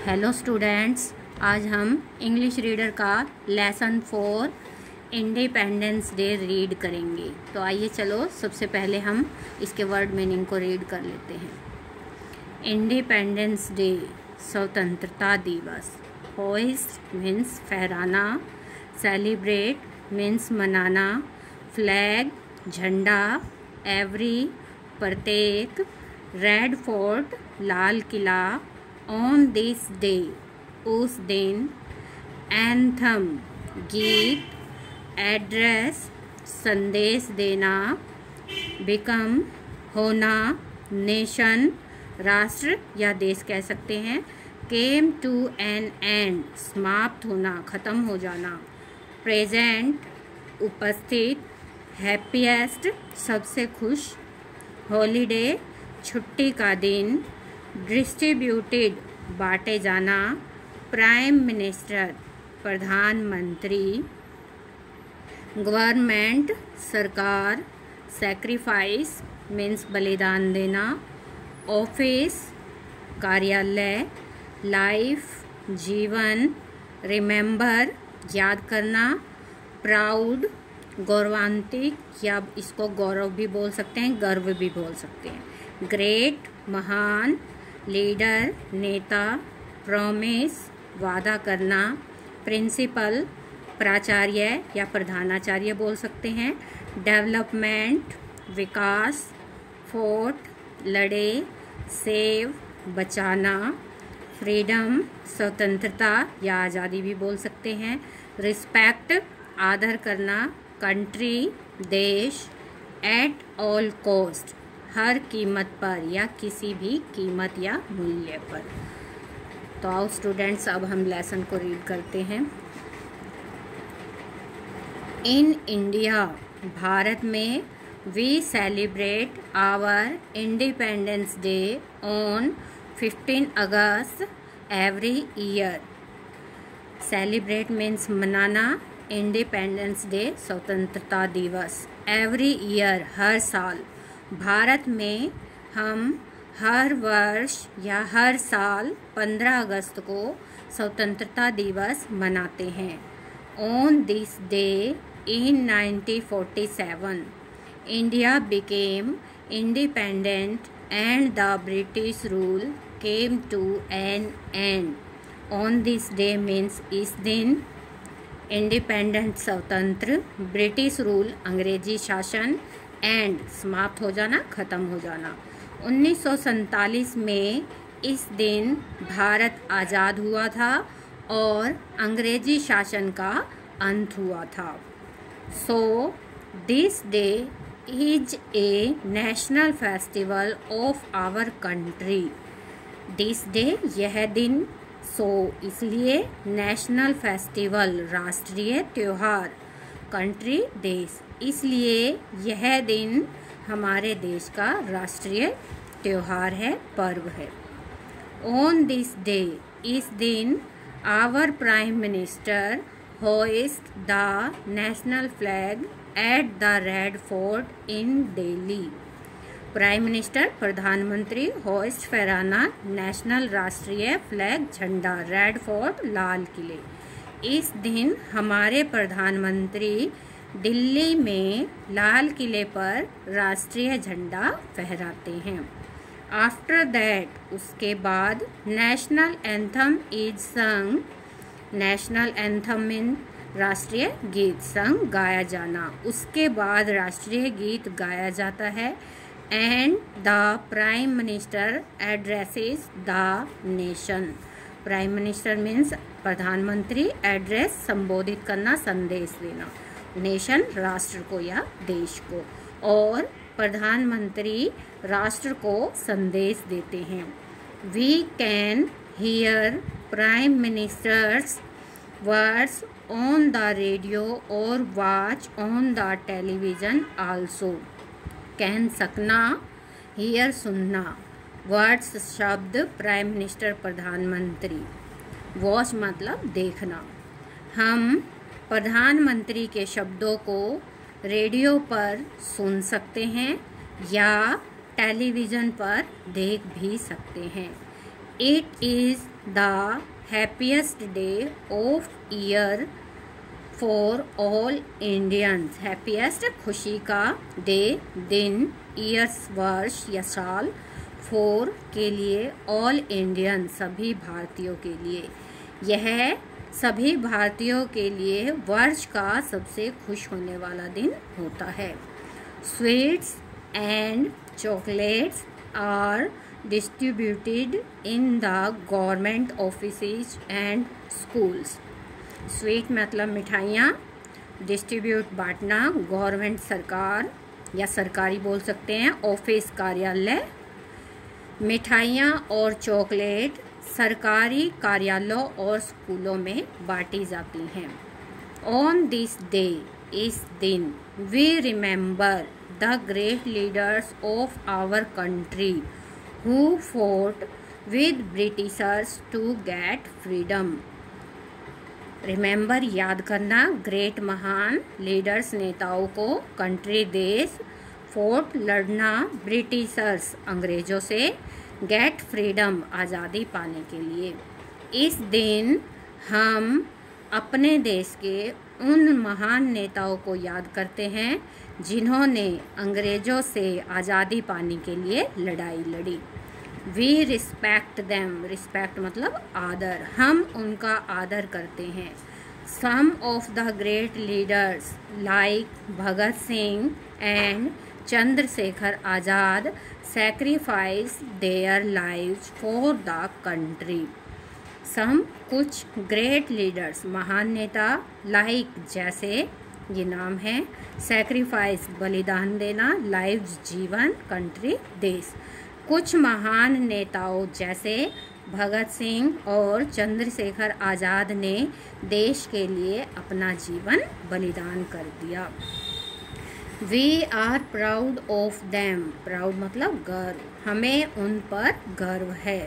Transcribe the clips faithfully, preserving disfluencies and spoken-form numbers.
Hello students, आज हम English reader का lesson four independence day read करेंगे। तो आइए चलो सबसे पहले हम इसके वर्ड मीनिंग को रीड कर लेते हैं। इंडिपेंडेंस डे स्वतंत्रता दिवस। होइस्ट मीन्स फहराना, सेलिब्रेट मीन्स मनाना, फ्लैग झंडा, एवरी प्रत्येक, रेड फोर्ट लाल किला, ऑन दिस डे उस दिन, एंथम गीत, एड्रेस संदेश देना, बिकम होना, नेशन राष्ट्र या देश कह सकते हैं, केम टू एन एंड समाप्त होना, ख़त्म हो जाना, प्रेजेंट उपस्थित, हैप्पीएस्ट सबसे खुश, हॉलीडे छुट्टी का दिन, डिस्ट्रीब्यूटेड बांटे जाना, प्राइम मिनिस्टर प्रधानमंत्री, गवर्नमेंट सरकार, सैक्रिफाइस मीन्स बलिदान देना, ऑफिस कार्यालय, लाइफ जीवन, रिमेंबर याद करना, प्राउड गौरवान्वित या इसको गौरव भी बोल सकते हैं, गर्व भी बोल सकते हैं, ग्रेट महान, लीडर नेता, प्रॉमिस वादा करना, प्रिंसिपल प्राचार्य या प्रधानाचार्य बोल सकते हैं, डेवलपमेंट विकास, फोर्ट लड़े, सेव बचाना, फ्रीडम स्वतंत्रता या आज़ादी भी बोल सकते हैं, रिस्पेक्ट आदर करना, कंट्री देश, एट ऑल कॉस्ट हर कीमत पर या किसी भी कीमत या मूल्य पर। तो आओ स्टूडेंट्स, अब हम लेसन को रीड करते हैं। इन इंडिया भारत में we celebrate our independence day on fifteen August every year. Celebrate means मनाना, इंडिपेंडेंस डे स्वतंत्रता दिवस, एवरी ईयर हर साल, भारत में हम हर वर्ष या हर साल पंद्रह अगस्त को स्वतंत्रता दिवस मनाते हैं। On this day in nineteen forty seven India became independent and the British rule came to an end. On this day means इस दिन, इंडिपेंडेंट स्वतंत्र, ब्रिटिश रूल अंग्रेजी शासन, एंड समाप्त हो जाना, ख़त्म हो जाना। उन्नीस सौ सैंतालीस में इस दिन भारत आज़ाद हुआ था और अंग्रेजी शासन का अंत हुआ था। So this day is a national festival of our country. This day यह दिन, सो इसलिए, नेशनल फेस्टिवल राष्ट्रीय त्योहार, कंट्री देश इसलिए यह दिन हमारे देश का राष्ट्रीय त्योहार है, पर्व है। ऑन दिस डे इस दिन, our prime minister hoist the national flag at the Red Fort in Delhi. Prime minister प्रधानमंत्री होइस्ट फहराना नेशनल राष्ट्रीय फ्लैग झंडा, रेड फोर्ट लाल किले। इस दिन हमारे प्रधानमंत्री दिल्ली में लाल किले पर राष्ट्रीय झंडा फहराते हैं। आफ्टर दैट उसके बाद, national anthem is sung. National anthem mean राष्ट्रीय गीत, संग गाया जाना, उसके बाद राष्ट्रीय गीत गाया जाता है। And the prime minister addresses the nation. Prime minister means प्रधानमंत्री, एड्रेस संबोधित करना, संदेश देना, नेशन राष्ट्र को या देश को, और प्रधानमंत्री राष्ट्र को संदेश देते हैं। We can hear prime minister's words on the radio और watch on the television also. Can सकना, हियर सुनना, वर्ड्स शब्द, प्राइम मिनिस्टर प्रधानमंत्री, वॉच मतलब देखना। हम प्रधानमंत्री के शब्दों को रेडियो पर सुन सकते हैं या टेलीविज़न पर देख भी सकते हैं। It is the happiest day of year for all Indians. Happiest खुशी का, डे दिन, ईयर्स वर्ष या साल, फॉर के लिए, ऑल इंडियन सभी भारतीयों के लिए। यह सभी भारतीयों के लिए वर्ष का सबसे खुश होने वाला दिन होता है। Sweets and chocolates are distributed in the government offices and schools. Sweet मतलब मिठाइयाँ, डिस्ट्रीब्यूट बांटना, गवर्नमेंट सरकार या सरकारी बोल सकते हैं, ऑफिस कार्यालय। मिठाइयाँ और चॉकलेट सरकारी कार्यालयों और स्कूलों में बांटी जाती हैं। ऑन दिस डे, इस दिन, we remember the great leaders of our country who fought with Britishers to get freedom. Remember याद करना, ग्रेट महान, लीडर्स नेताओं को, कंट्री देश, फोर्ट लड़ना, ब्रिटिशर्स अंग्रेजों से, गेट फ्रीडम आज़ादी पाने के लिए। इस दिन हम अपने देश के उन महान नेताओं को याद करते हैं जिन्होंने अंग्रेजों से आज़ादी पाने के लिए लड़ाई लड़ी। वी रिस्पेक्ट देम, रिस्पेक्ट मतलब आदर, हम उनका आदर करते हैं। Some of the great leaders like Bhagat Singh and Chandrashekhar Azad sacrifice their lives for the country. Some कुछ, ग्रेट लीडर्स महान नेता, लाइक जैसे, ये नाम है, सैक्रिफाइस बलिदान देना, लाइव्स जीवन, कंट्री देश। कुछ महान नेताओं जैसे भगत सिंह और चंद्रशेखर आज़ाद ने देश के लिए अपना जीवन बलिदान कर दिया। We are proud of them, proud मतलब गर्व, हमें उन पर गर्व है।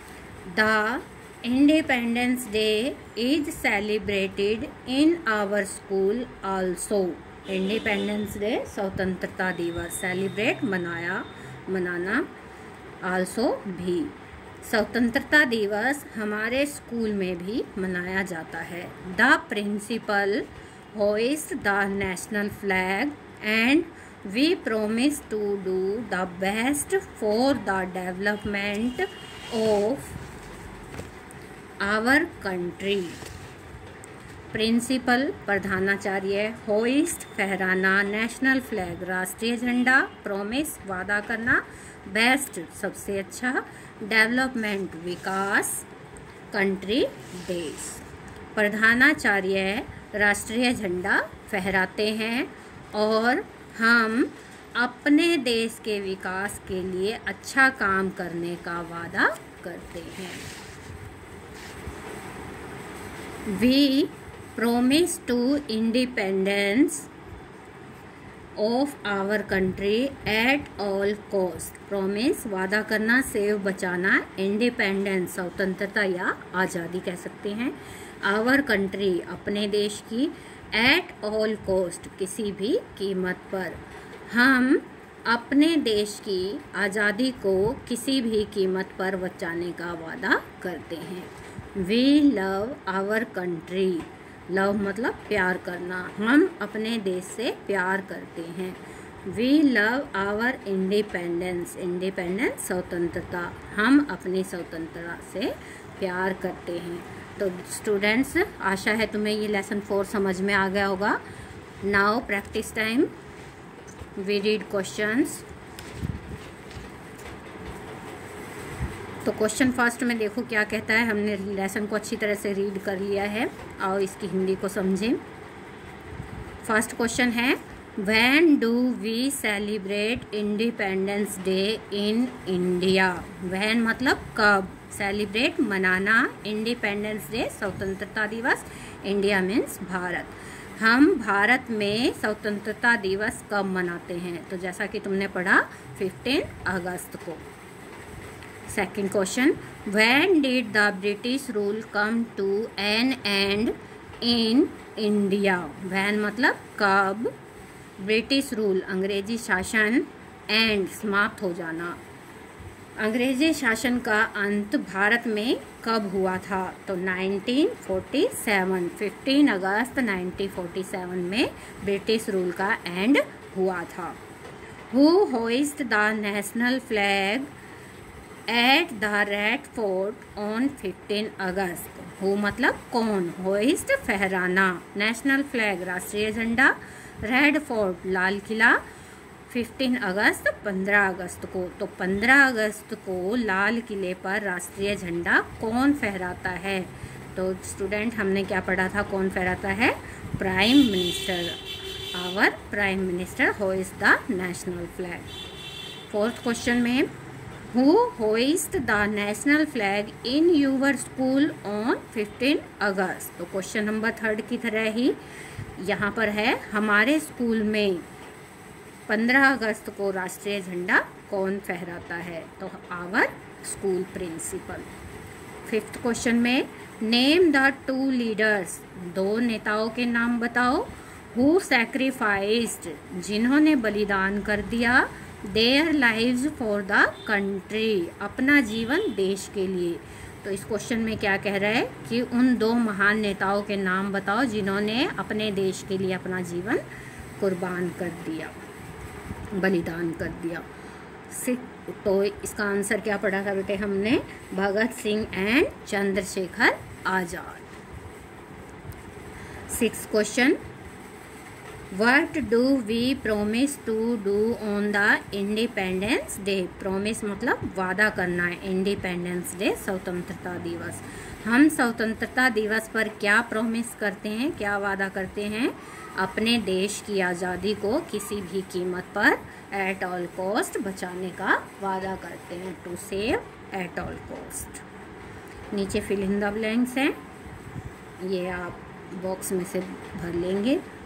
The independence day is celebrated in our school also. Independence day स्वतंत्रता दिवस, सेलिब्रेट मनाया, मनाना, आल्सो भी। स्वतंत्रता दिवस हमारे स्कूल में भी मनाया जाता है। The principal hoist the national flag and we promise to do the best for the development of our country. Principal प्रधानाचार्य, होइस्ट फहराना, नेशनल फ्लैग राष्ट्रीय झंडा, प्रोमिस वादा करना, बेस्ट सबसे अच्छा, डेवलपमेंट विकास, कंट्री देश। प्रधानाचार्य राष्ट्रीय झंडा फहराते हैं और हम अपने देश के विकास के लिए अच्छा काम करने का वादा करते हैं। We promise to independence of our country at all cost. Promise वादा करना, सेव बचाना, इंडिपेंडेंस स्वतंत्रता या आज़ादी कह सकते हैं, आवर कंट्री अपने देश की, एट ऑल कॉस्ट किसी भी कीमत पर। हम अपने देश की आज़ादी को किसी भी कीमत पर बचाने का वादा करते हैं। We love our country, love मतलब प्यार करना, हम अपने देश से प्यार करते हैं। We love our independence, independence स्वतंत्रता, हम अपनी स्वतंत्रता से प्यार करते हैं। तो स्टूडेंट्स, आशा है तुम्हें ये लेसन फोर समझ में आ गया होगा। Now practice time, we read questions. तो क्वेश्चन फर्स्ट में देखो क्या कहता है। हमने लेसन को अच्छी तरह से रीड कर लिया है और इसकी हिंदी को समझें। फर्स्ट क्वेश्चन है, when do we celebrate independence day in India. When मतलब कब, सेलिब्रेट मनाना, इंडिपेंडेंस डे स्वतंत्रता दिवस, इंडिया मीन्स भारत। हम भारत में स्वतंत्रता दिवस कब मनाते हैं? तो जैसा कि तुमने पढ़ा पंद्रह अगस्त को। Second question, when did the British rule come to an end in India. When मतलब कब, ब्रिटिश रूल अंग्रेजी शासन, एंड समाप्त हो जाना, अंग्रेजी शासन का अंत भारत में कब हुआ था? तो नाइनटीन फोर्टी सेवन, पंद्रह अगस्त नाइनटीन फोर्टी सेवन में ब्रिटिश रूल का एंड हुआ था। Who hoist the national flag at the Red Fort on पंद्रह अगस्त? हु मतलब कौन, होइस्ट फहराना, नेशनल फ्लैग राष्ट्रीय झंडा, रेड फोर्ट लाल किला, पंद्रह अगस्त पंद्रह अगस्त को। तो पंद्रह अगस्त को लाल किले पर राष्ट्रीय झंडा कौन फहराता है? तो स्टूडेंट हमने क्या पढ़ा था, कौन फहराता है? Prime minister, our prime minister hoist the national flag. Fourth question में who hoist the national flag in your school on पंद्रह अगस्त? तो क्वेश्चन नंबर थर्ड की तरह ही यहाँ पर है, हमारे स्कूल में पंद्रह अगस्त को राष्ट्रीय झंडा कौन फहराता है? तो our school principal. Fifth question में नेम द टू लीडर्स, दो नेताओं के नाम बताओ, हु सैक्रिफाइस्ड, जिन्होंने बलिदान कर दिया, their lives for the country, अपना जीवन देश के लिए। तो इस क्वेश्चन में क्या कह रहा है कि उन दो महान नेताओं के नाम बताओ जिन्होंने अपने देश के लिए अपना जीवन कुर्बान कर दिया, बलिदान कर दिया। सिख तो इसका आंसर क्या पढ़ा था बेटे हमने? Bhagat Singh and Chandrashekhar Azad. Six question what do we promise to do on the independence day? Promise मतलब वादा करना है, इंडिपेंडेंस डे स्वतंत्रता दिवस। हम स्वतंत्रता दिवस पर क्या प्रोमिस करते हैं, क्या वादा करते हैं? अपने देश की आज़ादी को किसी भी कीमत पर एट ऑल कॉस्ट बचाने का वादा करते हैं, to save at all cost. नीचे फिल इन द ब्लैंक्स हैं, ये आप बॉक्स में से भर लेंगे।